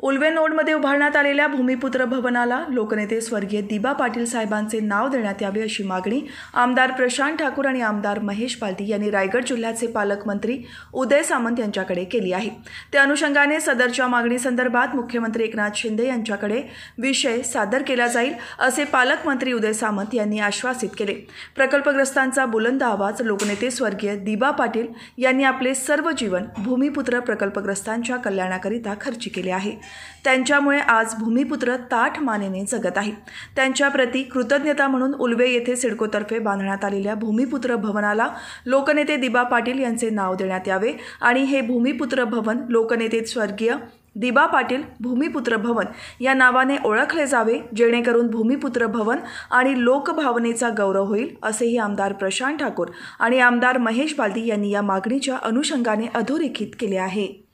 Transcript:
उल्वे नोडमध्ये उभारण्यात आलेल्या भूमिपुत्र भवनाला लोकनेते स्वर्गीय दिबा पाटील साहेबांचे नाव देण्यात यावे अशी मागणी आमदार प्रशांत ठाकूर आणि आमदार महेश बालदी यांनी रायगड जिल्ह्याचे पालकमंत्री उदय सामंत यांच्याकडे केली आहे। त्या अनुषंगाने सदरच्या मागणीसंदर्भात मुख्यमंत्री एकनाथ शिंदे यांच्याकडे विषय सादर केला जाईल असे पालकमंत्री उदय सामंत यांनी आश्वासित केले। प्रकल्पग्रस्तांचा बुलंद आवाज लोकनेते स्वर्गीय दिबा पाटील यांनी आपले सर्व जीवन भूमिपुत्र प्रकल्पग्रस्तांच्या कल्याणाकरिता खर्ची केले आहे। त्यांच्यामुळे आज भूमिपुत्र ताठ मानेने जगत आहे। त्यांच्या प्रती कृतज्ञता म्हणून उल्वे येथे सिडकोतर्फे बांधण्यात आलेल्या भूमिपुत्र भवनाला लोकनेते दिबा पाटील यांचे नाव देण्यात यावे आणि हे भूमिपुत्र भवन लोकनेते स्वर्गीय दिबा पाटील भूमिपुत्र भवन या नावाने ओळखले जावे, जेणेकरून भूमिपुत्र भवन आणि लोकभावनेचा गौरव होईल असेही आमदार प्रशांत ठाकूर आणि आमदार महेश बालदी यांनी या मागणीच्या अनुषंगाने अधोरेखित केले आहे।